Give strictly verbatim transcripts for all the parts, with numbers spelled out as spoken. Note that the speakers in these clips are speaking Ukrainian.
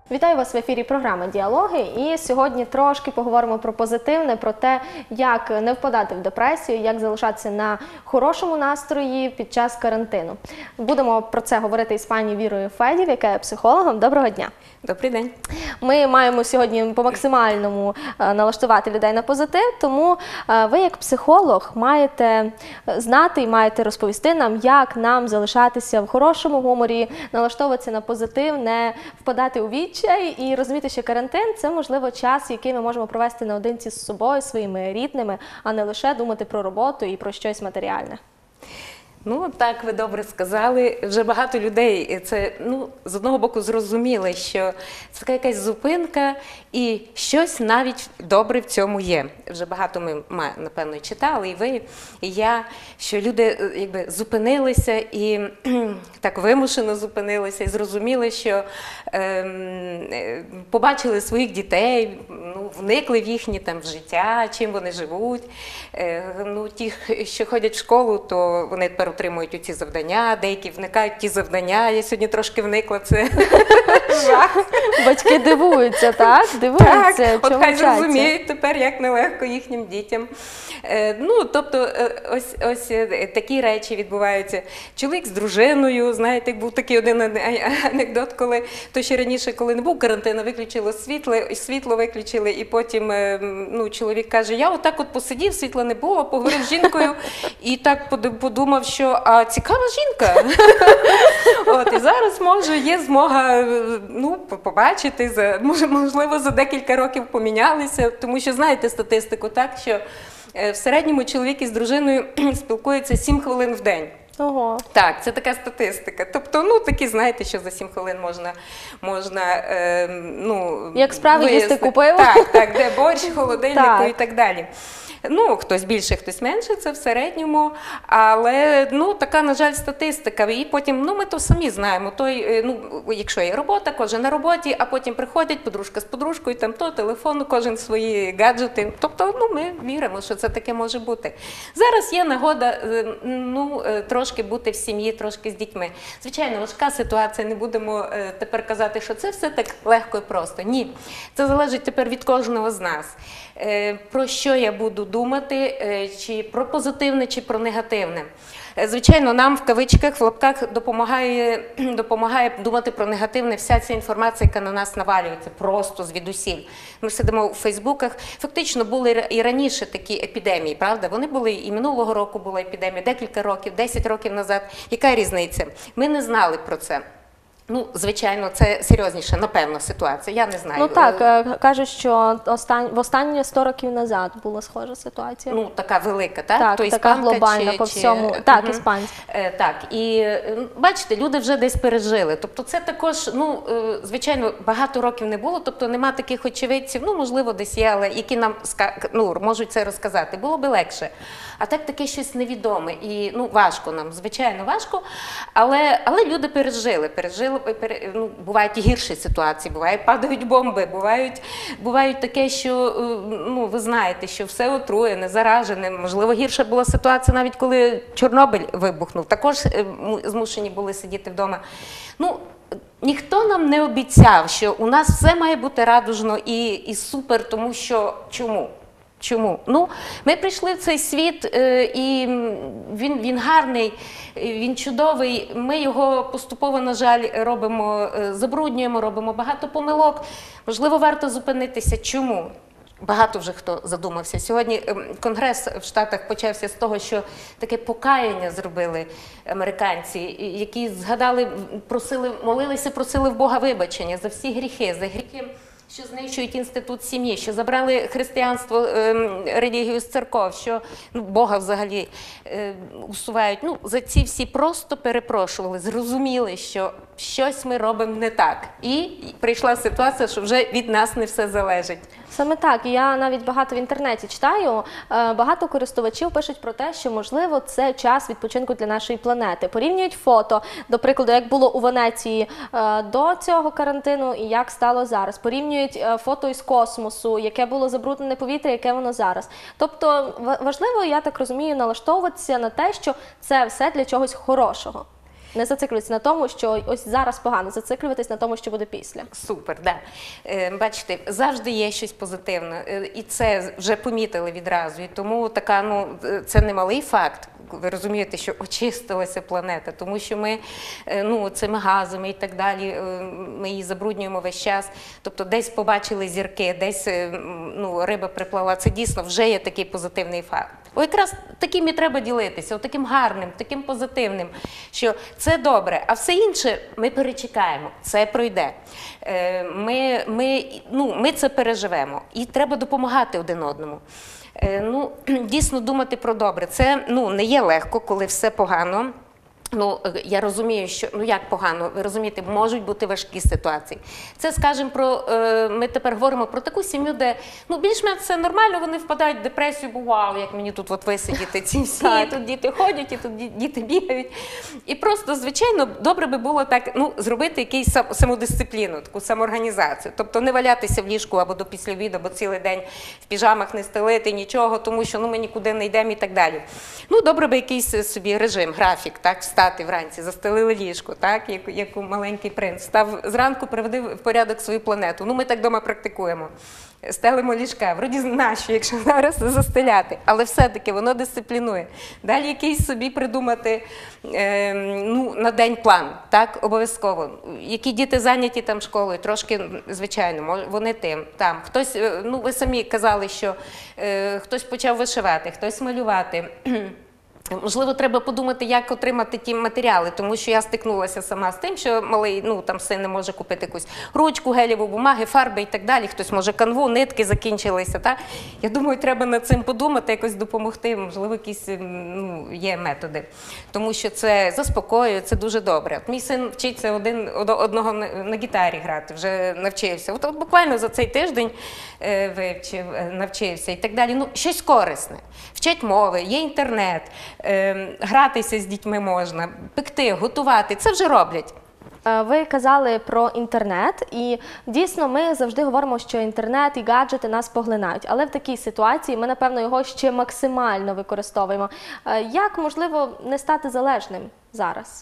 Вітаю вас в ефірі програми «Діалоги». І сьогодні трошки поговоримо про позитивне, про те, як не впадати в депресію, як залишатися на хорошому настрої під час карантину. Будемо про це говорити із пані Вірою Федів, яка є психологом. Доброго дня! Добрий день! Ми маємо сьогодні по максимальному налаштувати людей на позитив, тому ви як психолог маєте знати і маєте розповісти нам, як нам залишатися в хорошому гуморі, налаштовуватися на позитив, не впадати у відчай і розуміти, що карантин – це, можливо, час, який ми можемо провести наодинці з собою, своїми рідними, а не лише думати про роботу і про щось матеріальне. Ну, так, ви добре сказали. Вже багато людей це, ну, з одного боку зрозуміли, що це така якась зупинка і щось навіть добре в цьому є. Вже багато ми, напевно, читали, і ви, і я, що люди якби зупинилися і так вимушено зупинилися і зрозуміли, що е, побачили своїх дітей, ну, вникли в їхні там в життя, чим вони живуть. Е, ну, ті, що ходять в школу, то вони тепер отримують оці завдання, деякі вникають в ті завдання. Я сьогодні трошки вникла, це жах. Батьки дивуються, так? Дивуються, так, чому от хай вчаться. зрозуміють тепер, як нелегко їхнім дітям. Е, ну, тобто, ось, ось такі речі відбуваються. Чоловік з дружиною, знаєте, був такий один анекдот, коли, то ще раніше, коли не був карантину, виключило світло, світло виключили, і потім, ну, чоловік каже, я отак от посидів, світла не було, поговорив з жінкою, і так подумав, що а цікава жінка. От, і зараз, може, є змога, ну, побачити, за, може, можливо, за декілька років помінялися, тому що знаєте статистику, так, що в середньому чоловік із дружиною спілкується сім хвилин в день. Ого. Так, це така статистика. Тобто, ну, такі, знаєте, що за сім хвилин можна, можна е, ну, як справи вияснити. Їсти купив. Так, так, де борщ, в холодильнику так. і так далі. Ну, хтось більше, хтось менше, це в середньому, але, ну, така, на жаль, статистика. І потім, ну, ми то самі знаємо, той, ну, якщо є робота, кожен на роботі, а потім приходять подружка з подружкою, там то, телефон, кожен свої гаджети. Тобто, ну, ми віримо, що це таке може бути. Зараз є нагода, ну, трошки бути в сім'ї, трошки з дітьми. Звичайно, важка ситуація, не будемо тепер казати, що це все так легко і просто. Ні, це залежить тепер від кожного з нас. Про що я буду думати, чи про позитивне, чи про негативне. Звичайно, нам в кавичках, в лапках допомагає, допомагає думати про негативне вся ця інформація, яка на нас навалюється просто звідусіль. Ми сидимо у фейсбуках. Фактично були і раніше такі епідемії, правда? Вони були і минулого року була епідемія, декілька років, десять років назад. Яка різниця? Ми не знали про це. Ну, звичайно, це серйозніша, напевно, ситуація, я не знаю. Ну так, кажуть, що остан... в останні сто років назад була схожа ситуація. Ну, така велика, так? Так, То така глобальна чи, по чи... всьому. Так, угу. іспанська. Е, так, і бачите, люди вже десь пережили. Тобто це також, ну, звичайно, багато років не було, тобто нема таких очевидців, ну, можливо, десь є, але які нам, ну, можуть це розказати. Було би легше. А так таке щось невідоме і, ну, важко нам, звичайно, важко, але, але люди пережили, пережили, пере, ну, бувають і гірші ситуації, бувають, падають бомби, бувають, бувають таке, що, ну, ви знаєте, що все отруєне, заражене, можливо, гірша була ситуація навіть коли Чорнобиль вибухнув, також змушені були сидіти вдома. Ну, ніхто нам не обіцяв, що у нас все має бути радужно і, і супер, тому що чому? Чому? Ну, ми прийшли в цей світ, і він, він гарний, він чудовий, ми його поступово, на жаль, робимо, забруднюємо, робимо багато помилок. Можливо, варто зупинитися. Чому? Багато вже хто задумався. Сьогодні Конгрес в Штатах почався з того, що таке покаяння зробили американці, які згадали, просили, молилися, просили в Бога вибачення за всі гріхи, за гріхи, що знищують інститут сім'ї, що забрали християнство, е, релігію з церков, що, ну, Бога взагалі е, усувають. Ну, за ці всі просто перепрошували, зрозуміли, що щось ми робимо не так. І прийшла ситуація, що вже від нас не все залежить. Саме так. Я навіть багато в інтернеті читаю, багато користувачів пишуть про те, що, можливо, це час відпочинку для нашої планети. Порівнюють фото, до прикладу, як було у Венеції до цього карантину і як стало зараз. Порівнюють фото із космосу, яке було забруднене повітря, яке воно зараз. Тобто, важливо, я так розумію, налаштовуватися на те, що це все для чогось хорошого. Не зациклюватися на тому, що ось зараз погано, зациклюватись на тому, що буде після. Супер, да. Е, бачите, завжди є щось позитивне, е, і це вже помітили відразу. І тому така, ну, це не малий факт. Ви розумієте, що очистилася планета, тому що ми е, ну, цими газами і так далі, е, ми її забруднюємо весь час. Тобто десь побачили зірки, десь е, ну, риба приплала. Це дійсно вже є такий позитивний факт. О, якраз таким і треба ділитися, таким гарним, таким позитивним, що це добре, а все інше ми перечекаємо, це пройде. Е, Ми, ми, ну, ми це переживемо і треба допомагати один одному. Е, Ну, дійсно думати про добре. Це, ну, не є легко, коли все погано. Ну, я розумію, що, ну як погано, ви розумієте, можуть бути важкі ситуації. Це, скажімо, про, е, ми тепер говоримо про таку сім'ю, де, ну, більш-менш все нормально, вони впадають в депресію, бо вау, як мені тут от висидіти, ці всі, і тут діти ходять, і тут ді- діти бігають. І просто, звичайно, добре би було так, ну, зробити якусь сам- самодисципліну, таку самоорганізацію. Тобто не валятися в ліжку або до після обіду, або цілий день в піжамах не стелити нічого, тому що, ну, ми нікуди не йдемо і так далі. Ну, добре би якийсь собі режим, графік, так, встати вранці, застелили ліжко, так, як, як у маленький принц. Став зранку, приведи в порядок свою планету. Ну, ми так вдома практикуємо. Стелимо ліжка, вроді нащо, якщо зараз застеляти, але все-таки воно дисциплінує. Далі якийсь собі придумати е, ну, на день план, так, обов'язково. Які діти зайняті там школою, трошки, звичайно, мож- вони тим, там. Хтось, е, ну, ви самі казали, що е, хтось почав вишивати, хтось малювати. Можливо, треба подумати, як отримати ті матеріали, тому що я стикнулася сама з тим, що малий, ну, там син не може купити якусь ручку, гелєву бумаги, фарби і так далі. Хтось може канву, нитки закінчилися. Та? Я думаю, треба над цим подумати, якось допомогти. Можливо, якісь, ну, є методи. Тому що це заспокоює, це дуже добре. От мій син вчиться один, одного на, на гітарі грати, вже навчився. От, от буквально за цей тиждень е, вивчив, навчився і так далі. Ну, щось корисне. Вчать мови, є інтернет. Гратися з дітьми можна, пекти, готувати, це вже роблять. Ви казали про інтернет, і дійсно ми завжди говоримо, що інтернет і гаджети нас поглинають. Але в такій ситуації ми, напевно, його ще максимально використовуємо. Як, можливо, не стати залежним зараз?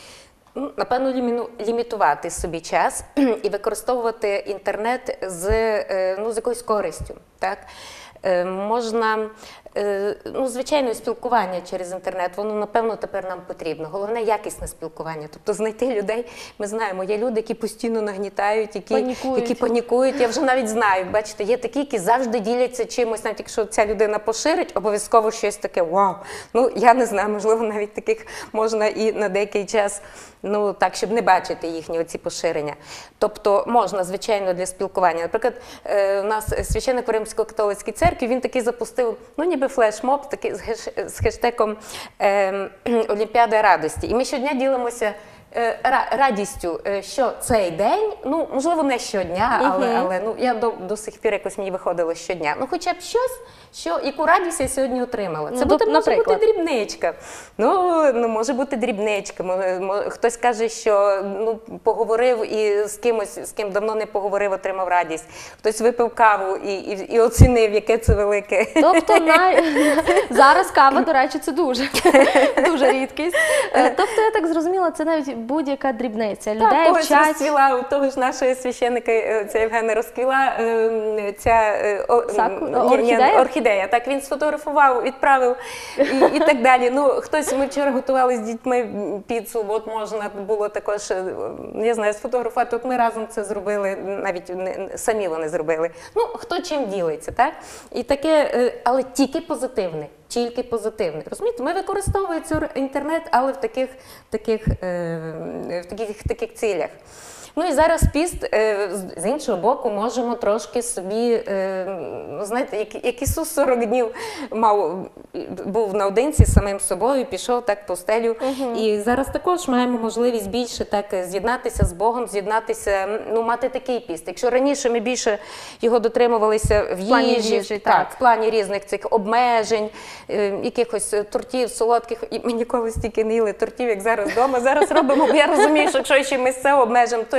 Напевно, ліміну- лімітувати собі час і використовувати інтернет з, е, ну, з якоюсь користю. Так? Е, Можна, е, ну, звичайно, спілкування через інтернет, воно, напевно, тепер нам потрібно. Головне – якісне спілкування. Тобто знайти людей, ми знаємо, є люди, які постійно нагнітають, які Панікують. які панікують. Я вже навіть знаю, бачите, є такі, які завжди діляться чимось, навіть якщо ця людина поширить, обов'язково щось таке, вау. Ну, я не знаю, можливо, навіть таких можна і на деякий час, ну, так, щоб не бачити їхні оці поширення. Тобто можна, звичайно, для спілкування. Наприклад, е, у нас священник в Римсько-католицькій церкві, він такий запустив, ну, ніби флешмоб, такий з, хеш, з хештегом е, Олімпіада радості. І ми щодня ділимося е, ра- радістю, е, що цей день, ну, можливо, не щодня, але, Мгм. але ну, я до, до сих пір якось мені виходило щодня. Ну, хоча б щось, що, яку радість я сьогодні отримала. Це Ну, буде, доп- може наприклад? бути дрібничка. Ну, ну, може бути дрібничка. Мо- мо- Хтось каже, що, ну, поговорив і з кимось, з ким давно не поговорив, отримав радість. Хтось випив каву і, і, і оцінив, яке це велике. Тобто на... зараз кава, до речі, це дуже, дуже рідкість. Е, Тобто, я так зрозуміла, це навіть будь-яка дрібниця. Так, Людей когось вчать. розцвіла, у того ж нашого священника, е, ця Євгена, розквіла е, ця е, о, Саку? ні, ні, Орхідея? орхідея. Так, він сфотографував, відправив і, і так далі. Ну, хтось, ми вчора готували з дітьми піцу, от можна було також, е, я знаю, сфотографувати, от ми разом це зробили, навіть не, самі вони зробили. Ну, хто чим ділиться, так? І таке, е, але тільки позитивне. Тільки позитивне. Розумієте, ми використовуємо цей інтернет, але в таких, таких, е, в таких, таких цілях. Ну і зараз піст, е, з- з іншого боку, можемо трошки собі, е, ну, знаєте, як, як Ісус сорок днів мав, був наодинці з самим собою, пішов так по стелю. І зараз також маємо можливість більше так з'єднатися з Богом, з'єднатися, ну, мати такий піст. Якщо раніше ми більше його дотримувалися в їжі, плані їжі, так, так. в плані різних цих обмежень, е, якихось е, тортів, солодких, і ми ніколи стільки не їли тортів, як зараз вдома. Зараз робимо, бо я розумію, що якщо ще ми це обмежимо, то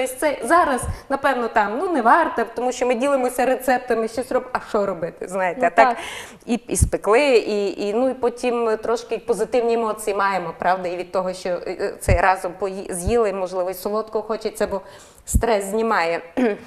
щось це. Зараз, напевно, там, ну, не варто, тому що ми ділимося рецептами, щось робимо. А що робити, знаєте? Ну, а так, так. і, і спекли, і, і, ну, і потім трошки позитивні емоції маємо, правда, і від того, що е, це разом пої- з'їли, можливо, і солодкого хочеться, бо стрес знімає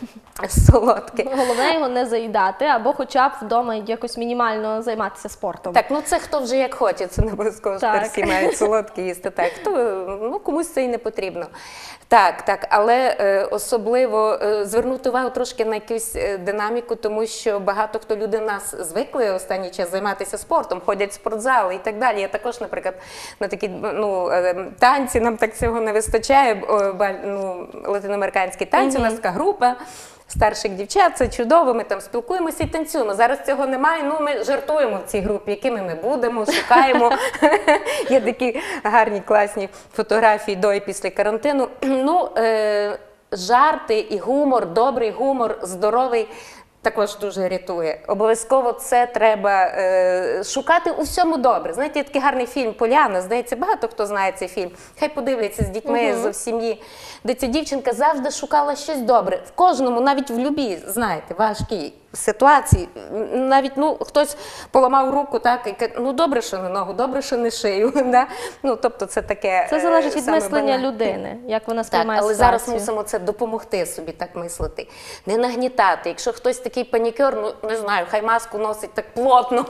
солодке. Головне його не заїдати, або хоча б вдома якось мінімально займатися спортом. Так, ну це хто вже як хоче, це не обов'язково, що Так. всі мають солодкі їсти. Так, хто, ну, комусь це і не потрібно. Так, так, але е, особливо е, звернути увагу трошки на якусь е, динаміку, тому що багато хто люди в нас звикли останній час займатися спортом, ходять в спортзали і так далі. Я також, наприклад, на такі ну, е, танці, нам так цього не вистачає, е, баль- ну, латиноамериканські танці, у нас така група старших дівчат, це чудово, ми там спілкуємося і танцюємо. Зараз цього немає, ну ми жартуємо в цій групі, якими ми будемо, шукаємо. Є такі гарні, класні фотографії до і після карантину. Ну, е, жарти і гумор, добрий гумор, здоровий, також дуже рятує. Обов'язково це треба е, шукати у всьому добре. Знаєте, є такий гарний фільм «Поляна», здається, багато хто знає цей фільм. Хай подивляться з дітьми, Мгм. з сім'ї, де ця дівчинка завжди шукала щось добре. В кожному, навіть в любій, знаєте, важкій ситуації. Навіть, ну, хтось поламав руку, так, і каже, ну, добре, що не ногу, добре, що не шию. Да? Ну, тобто це таке Це залежить від саме мислення банальне. людини, як вона Так, сприймає але ситуацію. зараз мусимо це допомогти собі так мислити. Не нагнітати. Якщо хтось такий панікер, ну не знаю, хай маску носить так плотно.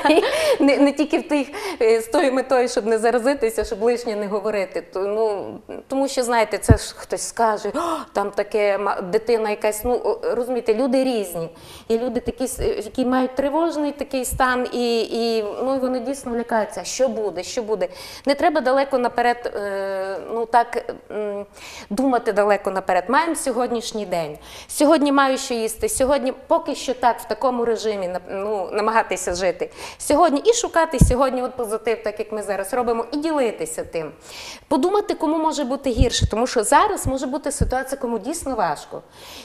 І не, не тільки в тих, е, з тою метою, щоб не заразитися, щоб лишнє не говорити. То, ну, тому що, знаєте, це ж хтось скаже, «О, там таке ма- дитина якась, ну, о, розумієте, люди різні. І люди такі, с- які мають тривожний такий стан, і, і ну, вони дійсно лякаються, що буде, що буде. Не треба далеко наперед, е, ну так, м, думати далеко наперед. Маємо сьогоднішній день. Сьогодні маю що їсти, сьогодні поки що так, в такому режимі, на- ну, намагатися жити. Сьогодні і шукати сьогодні от позитив, так як ми зараз робимо, і ділитися тим. Подумати, кому може бути гірше, тому що зараз може бути ситуація, кому дійсно важко.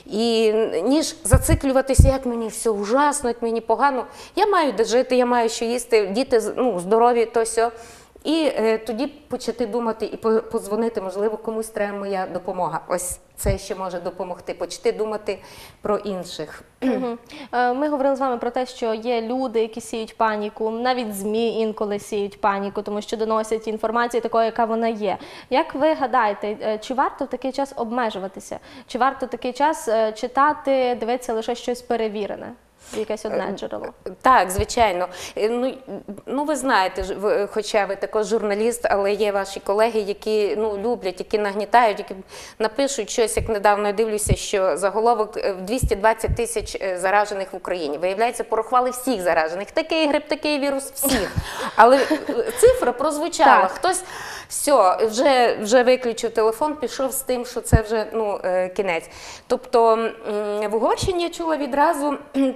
І ніж зациклюватися, як мені все ужасно, як мені погано. Я маю де жити, я маю що їсти, діти ну, здорові, то сьо. І е, тоді почати думати і по- подзвонити, можливо, комусь треба моя допомога. Ось це ще може допомогти. Почати думати про інших. Мгм. Е, Ми говорили з вами про те, що є люди, які сіють паніку, навіть ЗМІ інколи сіють паніку, тому що доносять інформацію такою, яка вона є. Як ви гадаєте, е, чи варто в такий час обмежуватися? Чи варто в такий час е, читати, дивитися лише щось перевірене? Якесь одне джерело? Так, звичайно. Е, Ну, ну ви знаєте, ж, ви- хоча ви також журналіст, але є ваші колеги, які ну, люблять, які нагнітають, які напишуть щось, як недавно я дивлюся, що заголовок е, двісті двадцять тисяч е, заражених в Україні. Виявляється, порахували всіх заражених. Такий грип, такий вірус, всіх. Але е, цифра прозвучала. Так. Хтось все, вже, вже виключив телефон, пішов з тим, що це вже ну, е, кінець. Тобто м, в Угорщині я чула відразу,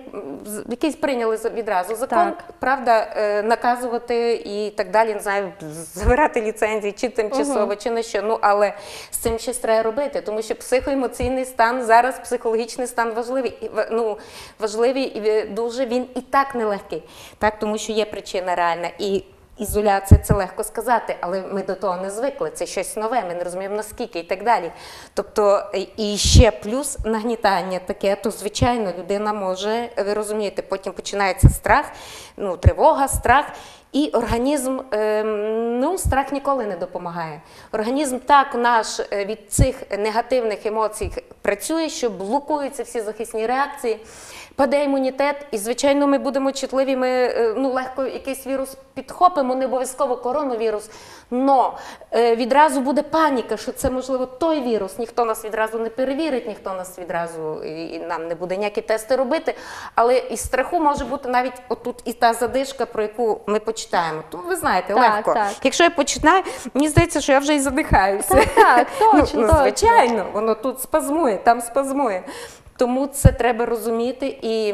з- якийсь прийняли за- відразу закон, Так. правда, е, наказувати і так далі, не знаю, забирати ліцензії, чи тимчасово, чи на що. Ну, але з цим щось треба робити, тому що психоемоційний стан, зараз психологічний стан важливий, і, ва- ну, важливий і е, дуже він і так нелегкий, так, тому що є причина реальна. І ізоляція – це легко сказати, але ми до того не звикли, це щось нове, ми не розуміємо наскільки і так далі. Тобто, і ще плюс нагнітання таке, то, звичайно, людина може, ви розумієте, потім починається страх, ну, тривога, страх, і організм, ем, ну, страх ніколи не допомагає. Організм так наш е, від цих негативних емоцій працює, що блокуються всі захисні реакції, паде імунітет, і, звичайно, ми будемо чутливі, ми е, ну, легко якийсь вірус підхопимо, не обов'язково коронавірус, но е, відразу буде паніка, що це, можливо, той вірус, ніхто нас відразу не перевірить, ніхто нас відразу, і, і нам не буде ніякі тести робити, але із страху може бути навіть отут і та задишка, про яку ми почитаємо. То ви знаєте, Так, легко. так. Якщо я починаю, мені здається, що я вже і задихаюся. Так, так, точно, ну, ну, точно. звичайно, воно тут спазмує, там спазмує. Тому це треба розуміти, і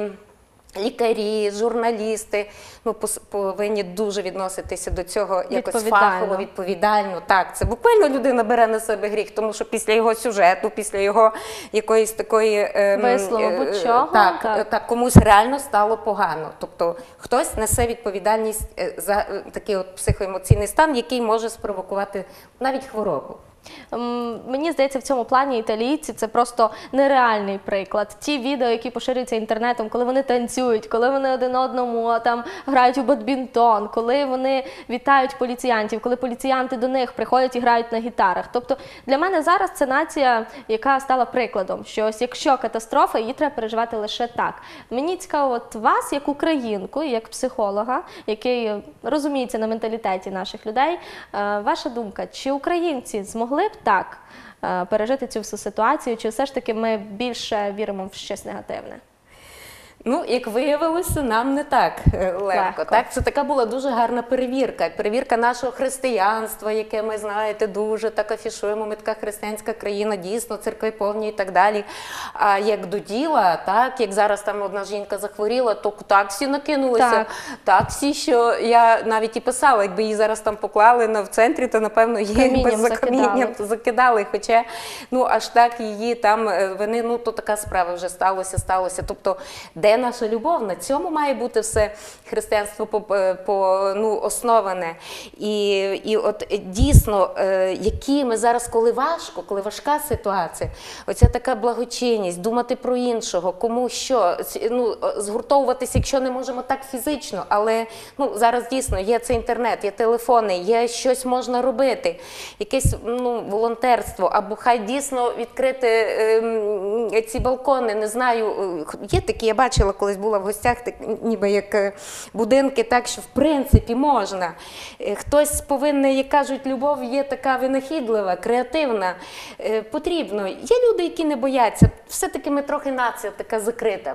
лікарі, журналісти ну, пос- повинні дуже відноситися до цього якось Відповідально. фахово, відповідально. Так, це буквально людина бере на себе гріх, тому що після його сюжету, після його якоїсь такої ем, Вислову, е, будь-чого, так, так. е, так, комусь реально стало погано. Тобто хтось несе відповідальність е, за е, такий от психоемоційний стан, який може спровокувати навіть хворобу. М, Мені здається, в цьому плані італійці це просто нереальний приклад. Ті відео, які поширюються інтернетом, коли вони танцюють, коли вони один одному там грають у бадмінтон, коли вони вітають поліціянтів, коли поліціянти до них приходять і грають на гітарах. Тобто для мене зараз це нація, яка стала прикладом, що ось якщо катастрофа, її треба переживати лише так. Мені цікаво, от вас, як українку, як психолога, який розуміється на менталітеті наших людей, е, ваша думка, чи українці змогли б так е, пережити цю всю ситуацію, чи все ж таки ми більше віримо в щось негативне? Ну, як виявилося, нам не так е, легко. Легко. Так? Це така була дуже гарна перевірка. Перевірка нашого християнства, яке ми, знаєте, дуже так афішуємо. Ми така християнська країна, дійсно, церкви повні і так далі. А як до діла, так, як зараз там одна жінка захворіла, то так всі накинулися. Так. Так всі, що я навіть і писала, якби її зараз там поклали на, в центрі, то, напевно, її Камінням якби за закидали. камінням закидали. Хоча, ну, аж так її там, е, вони, ну, то така справа вже сталося, сталося. Тобто, де наша любов? На цьому має бути все християнство по, по, ну, основане. І, і от дійсно, е, які ми зараз, коли важко, коли важка ситуація, оця така благочинність, думати про іншого, кому що, ну, згуртовуватися, якщо не можемо так фізично, але ну, зараз дійсно є цей інтернет, є телефони, є щось можна робити, якесь ну, волонтерство, або хай дійсно відкрити е, ці балкони, не знаю, є такі, я бачила, колись була в гостях, так, ніби як е, будинки, так що в принципі можна. Е, Хтось повинен, як кажуть, любов є така винахідлива, креативна, е, потрібно. Є люди, які не бояться. Все-таки ми трохи нація така закрита.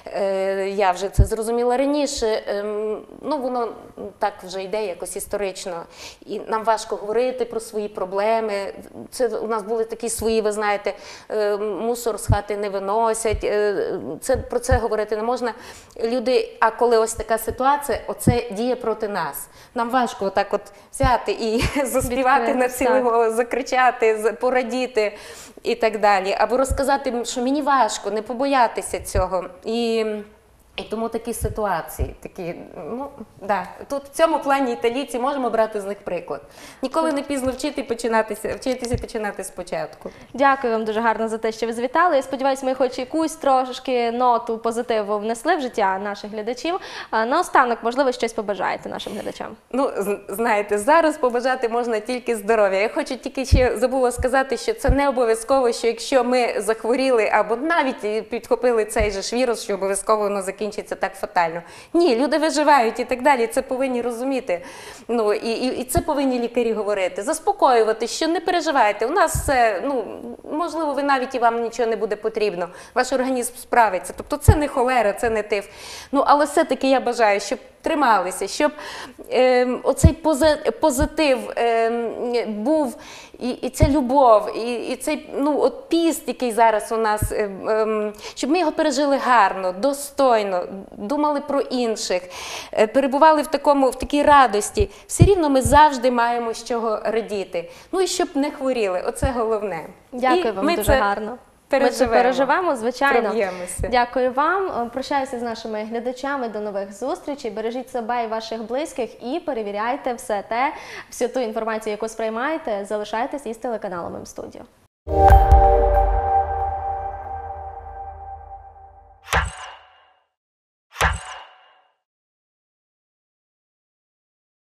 Е, Я вже це зрозуміла раніше. Е, Ну, воно так вже йде якось історично. І нам важко говорити про свої проблеми. Це у нас були такі свої, ви знаєте, е, мусор з хати не виносять. Е, Це, про це говорити не можна. Люди, а коли ось така ситуація, оце діє проти нас. Нам важко отак от взяти і заспівати на цілого, закричати, з- порадіти і так далі. Або розказати, що мені важко, не побоятися цього. І, і тому такі ситуації, такі, ну, да. Тут в цьому плані італійці можемо брати з них приклад. Ніколи не пізно вчити, починатися, вчитися починати спочатку. Дякую вам дуже гарно за те, що ви завітали. Я сподіваюся, ми хоч якусь трошки ноту позитиву внесли в життя наших глядачів. А наостанок, можливо, щось побажаєте нашим глядачам. Ну, з- знаєте, зараз побажати можна тільки здоров'я. Я хочу тільки ще забула сказати, що це не обов'язково, що якщо ми захворіли або навіть підхопили цей же ж вірус, що обов'язково воно закінчиться так фатально. Ні, люди виживають і так далі, це повинні розуміти. Ну, і, і, і це повинні лікарі говорити, заспокоювати, що не переживайте, у нас все, ну, можливо, ви навіть і вам нічого не буде потрібно, ваш організм справиться. Тобто це не холера, це не тиф. Ну, але все-таки я бажаю, щоб трималися, щоб е, оцей пози- позитив е, був, і, і ця любов, і, і цей ну, от піст, який зараз у нас, е, е, щоб ми його пережили гарно, достойно, думали про інших, е, перебували в, такому, в такій радості. Все рівно ми завжди маємо з чого радіти. Ну і щоб не хворіли, оце головне. Дякую І вам ми дуже це гарно. Переживемо. Ми це переживемо, звичайно. Проб'ємося. Дякую вам. Прощаюся з нашими глядачами. До нових зустрічей. Бережіть себе і ваших близьких і перевіряйте все те, всю ту інформацію, яку сприймаєте. Залишайтесь із телеканалом М-студіо.